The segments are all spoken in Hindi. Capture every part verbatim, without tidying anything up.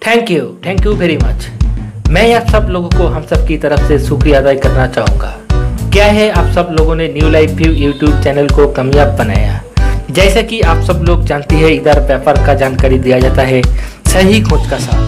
Thank you thank you very much. मैं आप सब लोगों को हम सब की तरफ से शुक्रिया अदा करना चाहूँगा। क्या है, आप सब लोगों ने new life view YouTube channel को कामयाब बनाया। जैसे कि आप सब लोग जानते हैं, इधर व्यापार का जानकारी दिया जाता है सही खोज का साथ।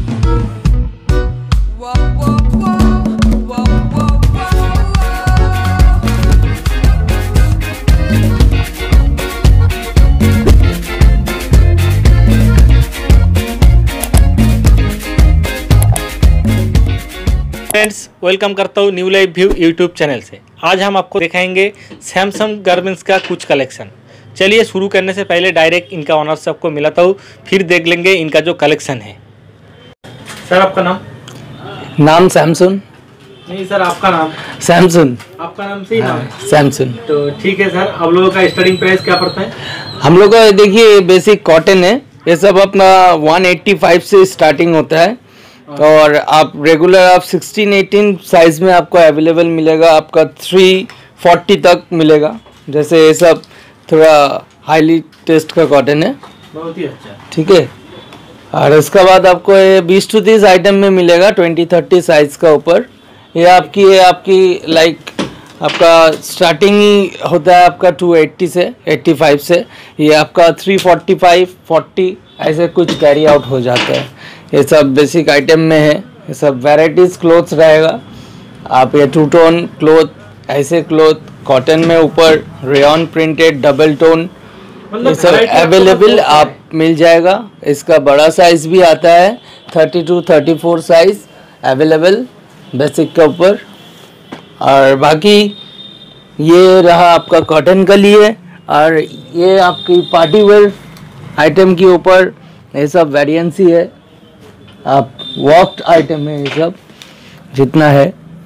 फ्रेंड्स, वेलकम करता हूँ new life view YouTube channel से। आज हम आपको दिखाएंगे सैमसंग गारमेंट्स का कुछ कलेक्शन। चलिए शुरू करने से पहले डायरेक्ट इनका ऑनर से आपको मिलाता हूँ, फिर देख लेंगे इनका जो कलेक्शन है। सर आपका नाम? नाम सैमसंग। नहीं सर, आपका नाम? सैमसंग। आपका नाम से ही नाम? सैमसंग। तो ठीक है सर, आप लोगों का स्टार्टिंग प्राइस क्या पड़ता है? हम लोग का देखिए बेसिक कॉटन है, ये सब अपना एक सौ पचासी से स्टार्टिंग होता है और आप रेगुलर आप सोलह अठारह साइज में आपको अवेलेबल मिलेगा। आपका तीन सौ चालीस तक मिलेगा। जैसे ये सब थोड़ा हाईली टेस्ट का कॉटन है, बहुत ही अच्छा। ठीक है। और इसके बाद आपको ये बीस टू तीस आइटम में मिलेगा, बीस तीस साइज का ऊपर। ये आपकी ये आपकी लाइक आपका स्टार्टिंग ही होता है आपका दो सौ अस्सी से पचासी से। ये आपका तीन सौ पैंतालीस, चालीस ऐसे कुछ कैरी आउट हो जाता है। ये सब बेसिक आइटम में है, ये सब वैराइटीज क्लोथ्स रहेगा। आप ये टू टोन क्लोथ, ऐसे क्लोथ कॉटन में ऊपर रेयन प्रिंटेड डबल टोन, ये सब अवेलेबल आप मिल जाएगा। इसका बड़ा साइज भी आता है, thirty two thirty four size available basic के ऊपर। और बाकी ये रहा आपका कॉटन का लिए। और ये आपकी पार्टी वेयर आइटम के ऊपर ये सब वेरिएंस ही है। आप वॉक्ड आइटम है ये सब जितना है।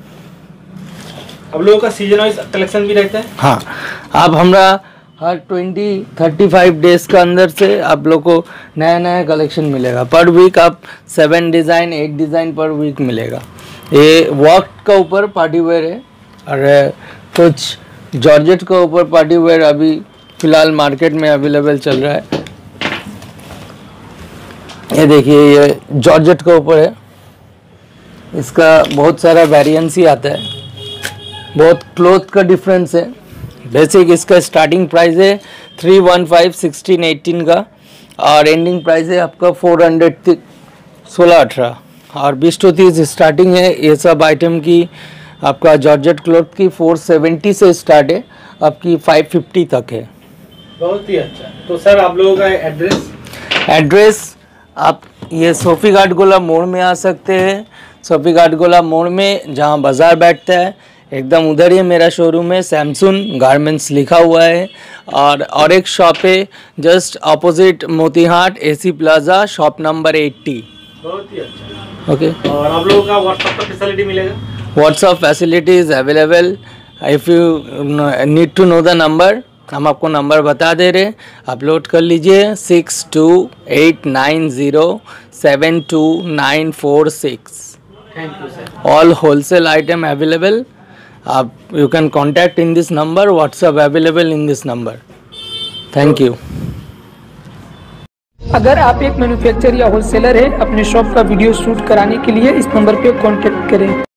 आप लोगों का सीजन वाइज कलेक्शन भी रहता है? हाँ, आप हमरा हर बीस पैंतीस डेज का अंदर से आप लोग को नया नया कलेक्शन मिलेगा। पर वीक आप सेवन डिज़ाइन एट डिज़ाइन पर वीक मिलेगा। ये वॉक्ड का ऊपर पार्टी वेयर है और कुछ जॉर्जेट का ऊपर पार्टी वेयर अभी फ़िलहाल मार्केट में अवेलेबल चल रहा है। ये देखिए, ये जॉर्जेट के ऊपर है, इसका बहुत सारा वेरिएंस ही आता है, बहुत क्लोथ का डिफरेंस है। बेसिक इसका स्टार्टिंग प्राइस है three one five sixteen eighteen का और एंडिंग प्राइस है आपका फोर हंड्रेड सोलह अठारह और बीस टू तीस स्टार्टिंग है। ये सब आइटम की आपका जॉर्जेट क्लोथ की फोर सेवेंटी से स्टार्ट है, आपकी फाइव फिफ्टी तक है। बहुत ही अच्छा। तो सर आप लोगों का एड्रेस? एड्रेस आप ये सोफी घाट गोला मोड़ में आ सकते हैं। सोफी घाट गोला मोड़ में जहाँ बाज़ार बैठता है एकदम उधर ही मेरा शोरूम है, सैमसंग गारमेंट्स लिखा हुआ है। और और एक शॉप है just opposite Motihat AC plaza, shop number अस्सी। बहुत ही अच्छा। ओके। और आप लोगों का व्हाट्सएप का फैसिलिटी मिलेगा? WhatsApp facility is available. If you need to know the number, हम आपको नंबर बता दे रहे, अपलोड कर लीजिए six two eight nine zero seven two nine four six. Thank you sir. All wholesale item available. आप you can contact in this number, WhatsApp available in this number. Thank you. अगर आप एक मैन्युफैक्चरर या होलसेलर हैं, अपने शॉप का वीडियो शूट कराने के लिए इस नंबर पे कांटेक्ट करें।